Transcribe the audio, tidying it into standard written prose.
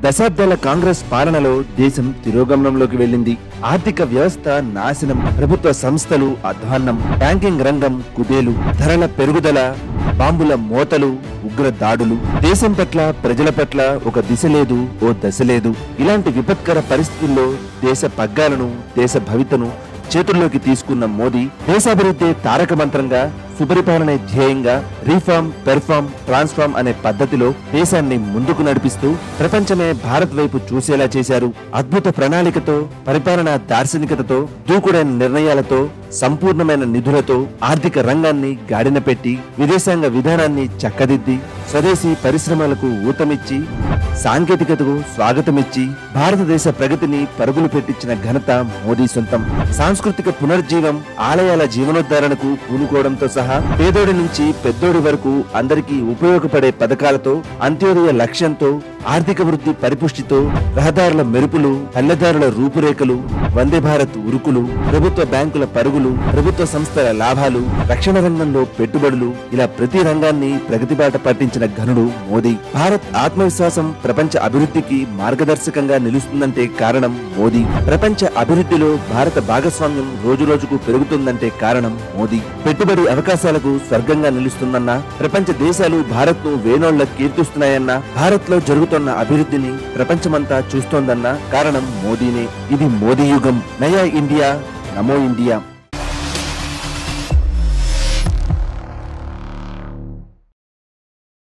దశాబ్దాల కాంగ్రెస్ పాలనలో దేశం తిరోగమనంలోకి వెళ్ళింది. ఆర్థిక వ్యవస్థ నాశనం, ప్రభుత్వ సంస్థలు అధ్వాన్నం, బ్యాంకింగ్ రంగం కుదేలు, ధరల పెరుగుదల, బాంబుల మోతలు, ఉగ్ర దాడులు. దేశం పట్ల, ప్రజల పట్ల ఒక దిశ లేదు, ఓ దశ లేదు. ఇలాంటి విపత్కర పరిస్థితుల్లో దేశ పగ్గాలను, దేశ భవితను చేతుల్లోకి తీసుకున్న మోదీ దేశాభివృద్ధి తారక మంత్రంగా, సుపరిపాలనే ధ్యేయంగా రీఫార్మ్, పెర్ఫార్మ్, ట్రాన్స్ఫార్మ్ అనే పద్ధతిలో దేశాన్ని ముందుకు నడిపిస్తూ ప్రపంచమే భారత్ వైపు చూసేలా చేశారు. అద్భుత ప్రణాళికతో, పరిపాలనా దార్శనికతతో, దూకుడైన నిర్ణయాలతో, సంపూర్ణమైన నిధులతో ఆర్థిక రంగాన్ని గాడిన పెట్టి విదేశాంగ విధానాన్ని చక్కదిద్ది స్వదేశీ పరిశ్రమలకు ఊతమిచ్చి సాంకేతికతకు స్వాగతమిచ్చి భారతదేశ ప్రగతిని పరుగులు పెట్టించిన ఘనత మోదీ సొంతం. సాంస్కృతిక పునర్జీవం, ఆలయాల జీవనోద్ధరణకు పూనుకోవడంతో సహా పేదోడి నుంచి పెద్దోడి వరకు అందరికీ ఉపయోగపడే పథకాలతో, అంత్యోదయ లక్ష్యంతో, ఆర్థిక వృద్ధి పరిపుష్టితో, రహదారుల మెరుపులు, పల్లెదారుల రూపురేఖలు, వందే భారత్ ఉరుకులు, ప్రభుత్వ బ్యాంకుల పరుగులు, ప్రభుత్వ సంస్థల లాభాలు, రక్షణ రంగంలో పెట్టుబడులు, ఇలా ప్రతి రంగాన్ని ప్రగతి బాట పట్టించిన ఘనుడు మోదీ. భారత్ ఆత్మవిశ్వాసం ప్రపంచ అభివృద్ధికి మార్గదర్శకంగా నిలుస్తుందంటే కారణం మోదీ. ప్రపంచ అభివృద్ధిలో భారత భాగస్వామ్యం రోజురోజుకు పెరుగుతుందంటే కారణం మోదీ. పెట్టుబడి అవకాశాలకు స్వర్గంగా నిలుస్తుందన్న, ప్రపంచ దేశాలు భారత్ ను వేనోళ్ల కీర్తిస్తున్నాయన్న, భారత్ లో జరుగుతున్న అభివృద్ధిని ప్రపంచమంతా చూస్తోందన్న కారణం మోదీనే. ఇది మోదీ యుగం. నయా ఇండియా, నమో ఇండియా.